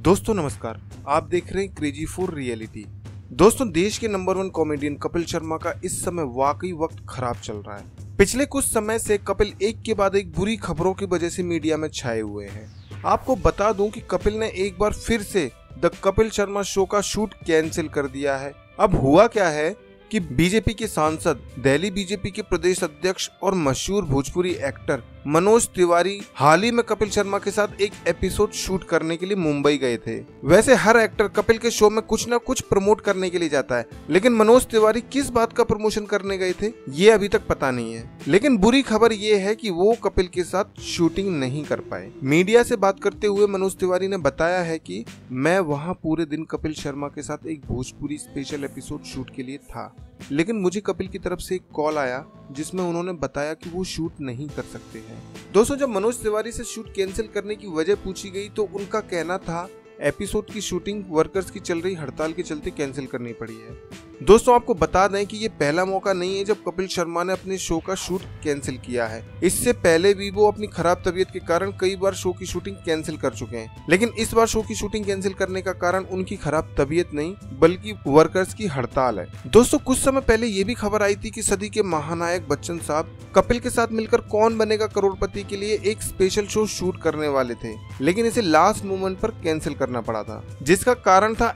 दोस्तों नमस्कार, आप देख रहे हैं क्रेजी फॉर रियलिटी। दोस्तों, देश के नंबर 1 कॉमेडियन कपिल शर्मा का इस समय वाकई वक्त खराब चल रहा है। पिछले कुछ समय से कपिल एक के बाद एक बुरी खबरों की वजह से मीडिया में छाए हुए हैं। आपको बता दूं कि कपिल ने एक बार फिर से द कपिल शर्मा शो का शूट कैंसिल कर दिया है। अब हुआ क्या है कि बीजेपी के सांसद, दिल्ली बीजेपी के प्रदेश अध्यक्ष और मशहूर भोजपुरी एक्टर मनोज तिवारी हाल ही में कपिल शर्मा के साथ एक एपिसोड शूट करने के लिए मुंबई गए थे। वैसे हर एक्टर कपिल के शो में कुछ ना कुछ प्रमोट करने के लिए जाता है, लेकिन मनोज तिवारी किस बात का प्रमोशन करने गए थे ये अभी तक पता नहीं है। लेकिन बुरी खबर ये है कि वो कपिल के साथ शूटिंग नहीं कर पाए। मीडिया से बात करते हुए मनोज तिवारी ने बताया है कि मैं वहाँ पूरे दिन कपिल शर्मा के साथ एक भोजपुरी स्पेशल एपिसोड शूट के लिए था, लेकिन मुझे कपिल की तरफ से एक कॉल आया जिसमें उन्होंने बताया कि वो शूट नहीं कर सकते हैं। दोस्तों, जब मनोज तिवारी से शूट कैंसिल करने की वजह पूछी गई तो उनका कहना था एपिसोड की शूटिंग वर्कर्स की चल रही हड़ताल के चलते कैंसिल करनी पड़ी है। दोस्तों, आपको बता दें कि ये पहला मौका नहीं है जब कपिल शर्मा ने अपने शो का शूट कैंसिल किया है। इससे पहले भी वो अपनी खराब तबीयत के कारण कई बार शो की शूटिंग कैंसिल कर चुके हैं, लेकिन इस बार शो की शूटिंग कैंसिल करने का कारण उनकी खराब तबीयत नहीं बल्कि वर्कर्स की हड़ताल है। दोस्तों, कुछ समय पहले ये भी खबर आई थी कि सदी के महानायक बच्चन साहब कपिल के साथ मिलकर कौन बनेगा करोड़पति के लिए एक स्पेशल शो शूट करने वाले थे, लेकिन इसे लास्ट मोमेंट पर कैंसिल करना पड़ा था, जिसका कारण था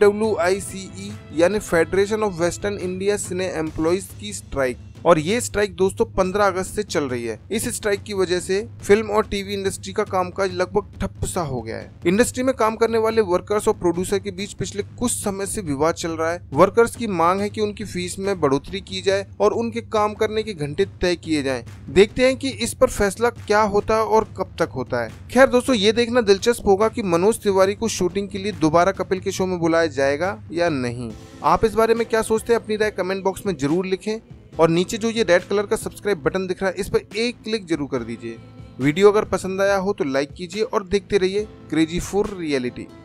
FWICE यानी Federation of Western India cine employees की स्ट्राइक। और ये स्ट्राइक दोस्तों 15 अगस्त से चल रही है। इस स्ट्राइक की वजह से फिल्म और टीवी इंडस्ट्री का कामकाज लगभग ठप सा हो गया है। इंडस्ट्री में काम करने वाले वर्कर्स और प्रोड्यूसर के बीच पिछले कुछ समय से विवाद चल रहा है। वर्कर्स की मांग है कि उनकी फीस में बढ़ोतरी की जाए और उनके काम करने के घंटे तय किए जाएं। देखते हैं कि इस पर फैसला क्या होता है और कब तक होता है। खैर दोस्तों, ये देखना दिलचस्प होगा कि मनोज तिवारी को शूटिंग के लिए दोबारा कपिल के शो में बुलाया जाएगा या नहीं। आप इस बारे में क्या सोचते हैं, अपनी राय कमेंट बॉक्स में जरूर लिखें। और नीचे जो ये रेड कलर का सब्सक्राइब बटन दिख रहा है, इस पर एक क्लिक जरूर कर दीजिए। वीडियो अगर पसंद आया हो तो लाइक कीजिए और देखते रहिए क्रेजी फॉर रियलिटी।